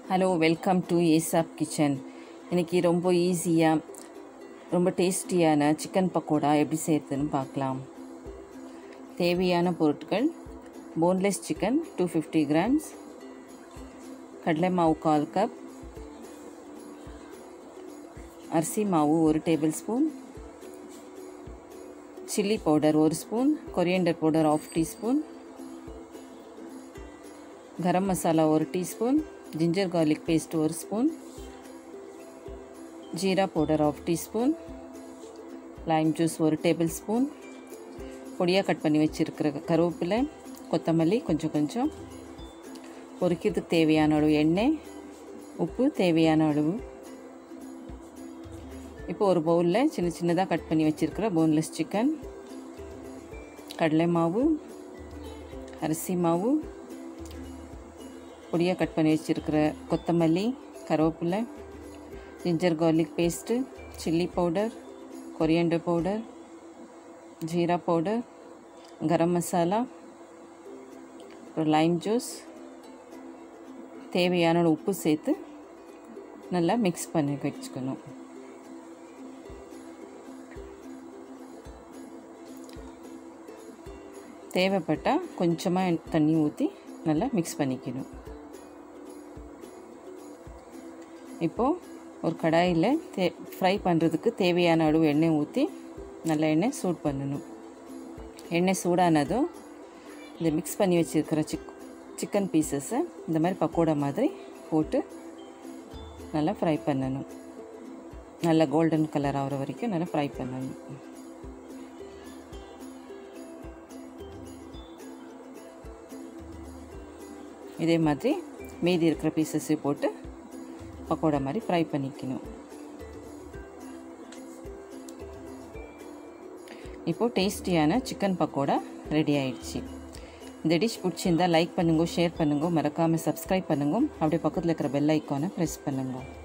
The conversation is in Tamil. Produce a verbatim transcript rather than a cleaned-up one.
ஹலோ, வெல்கம் டு ஏசாப் கிச்சன். இன்றைக்கி ரொம்ப ஈஸியாக ரொம்ப டேஸ்டியான சிக்கன் பக்கோடா எப்படி செய்கிறதுன்னு பார்க்கலாம். தேவையான பொருட்கள்: boneless chicken two fifty grams, கடலை மாவு கால் கப், அரிசி மாவு ஒரு டேபிள் ஸ்பூன், சில்லி பவுடர் ஒரு spoon, coriander powder half teaspoon, garam masala ஒரு டீஸ்பூன், जिंजर गार्लिक पेस्ट और स्पून, जीरा powder half teaspoon, lime juice और टेबल स्पून, பொடியா கட் பண்ணி வச்சிருக்கிற கருவேப்பிலை, கொத்தமல்லி கொஞ்சம் கொஞ்சம், பொரிக்கிறதுக்கு தேவையான அளவு எண்ணெய், உப்பு தேவையான அளவு. இப்போ ஒரு பவுலில் சின்ன சின்னதாக கட் பண்ணி வச்சிருக்கிற போன்லெஸ் சிக்கன், கடலை மாவு, அரிசி மாவு, பொடியாக கட் பண்ணி வச்சுருக்கிற கொத்தமல்லி, கருவேப்பிலை, ginger garlic paste, chilli powder, coriander powder, ஜீரா பவுடர், கரம் மசாலா, அப்புறம் லைம் ஜூஸ், தேவையான உப்பு சேர்த்து நல்லா மிக்ஸ் பண்ணி வச்சுக்கணும். தேவைப்பட்டால் கொஞ்சமாக தண்ணி ஊற்றி நல்லா மிக்ஸ் பண்ணிக்கணும். இப்போது ஒரு கடாயில் தே ஃப்ரை பண்ணுறதுக்கு தேவையான அளவு எண்ணெய் ஊற்றி நல்லா எண்ணெய் சூட் பண்ணணும். எண்ணெய் சூடானதும் இந்த மிக்ஸ் பண்ணி வச்சுருக்கிற சிக் சிக்கன் பீசஸை இந்த மாதிரி பக்கோடா மாதிரி போட்டு நல்லா ஃப்ரை பண்ணணும். நல்லா கோல்டன் கலர் ஆகிற வரைக்கும் நல்லா ஃப்ரை பண்ணணும். இதே மாதிரி மீதி இருக்கிற பீசஸை போட்டு பக்கோடா மாதிரி ஃப்ரை பண்ணிக்கணும். இப்போது டேஸ்டியான சிக்கன் பக்கோடா ரெடி ஆயிடுச்சு. இந்த டிஷ் பிடிச்சிருந்தால் லைக் பண்ணுங்க, ஷேர் பண்ணுங்க, மறக்காமல் சப்ஸ்கிரைப் பண்ணுங்க. அப்படியே பக்கத்தில் இருக்கிற பெல் ஐக்கானை ப்ரெஸ் பண்ணுங்க.